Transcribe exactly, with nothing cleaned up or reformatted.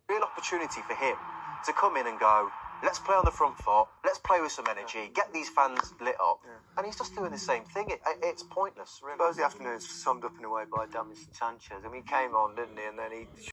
Real opportunity for him to come in and go, let's play on the front foot, let's play with some energy, get these fans lit up. Yeah. And he's just doing the same thing. It, it, it's pointless, really. I suppose the afternoon's summed up in a way by Davinson Sanchez. I mean, he came on, didn't he? And then he